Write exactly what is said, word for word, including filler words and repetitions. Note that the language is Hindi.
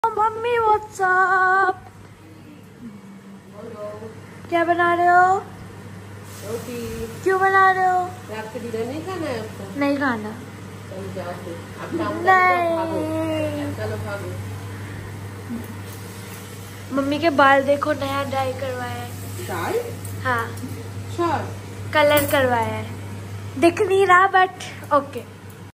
मम्मी व्हाट्सअप, क्या बना रहे हो? रोटी। क्यों बना रहे हो? रात के डिनर नहीं खाना है आपको? नहीं खाना। नहीं। चलो भागो। मम्मी के बाल देखो, नया डाई करवाया है। डाई? हाँ, अच्छा। कलर करवाया है, दिख नहीं रहा बट ओके।